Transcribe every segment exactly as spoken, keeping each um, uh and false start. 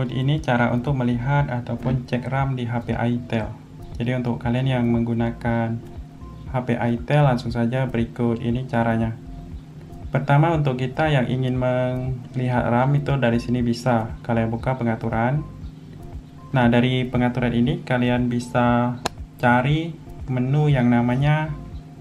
berikut ini cara untuk melihat ataupun cek RAM di H P itel. Jadi untuk kalian yang menggunakan H P itel, langsung saja berikut ini caranya. Pertama, untuk kita yang ingin melihat RAM itu dari sini bisa kalian buka pengaturan. Nah, dari pengaturan ini kalian bisa cari menu yang namanya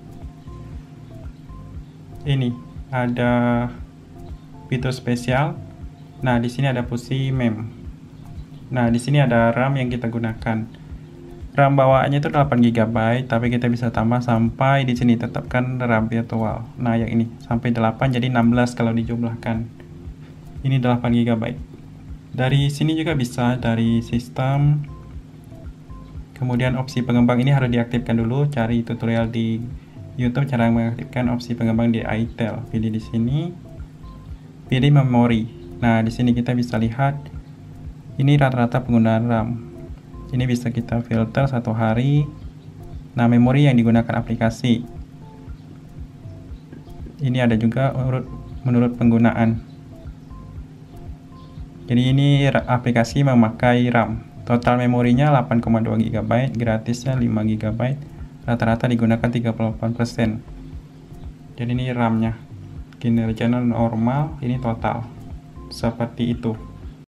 ini, ada fitur spesial. Nah, di sini ada fungsi mem. Nah, di sini ada RAM yang kita gunakan. RAM bawaannya itu delapan giga byte, tapi kita bisa tambah sampai di sini tetapkan RAM virtual. Nah, yang ini sampai delapan, jadi enam belas kalau dijumlahkan. Ini delapan giga byte. Dari sini juga bisa dari sistem. Kemudian opsi pengembang ini harus diaktifkan dulu. Cari tutorial di YouTube cara mengaktifkan opsi pengembang di itel. Pilih di sini. Pilih memori. Nah, di sini kita bisa lihat ini rata-rata penggunaan RAM. Ini bisa kita filter satu hari. Nah, memori yang digunakan aplikasi. Ini ada juga menurut, menurut penggunaan. Jadi ini aplikasi memakai RAM. Total memorinya delapan koma dua giga byte, gratisnya lima giga byte. Rata-rata digunakan tiga puluh delapan persen. Jadi ini RAM-nya. Kinerjanya normal, ini total. Seperti itu.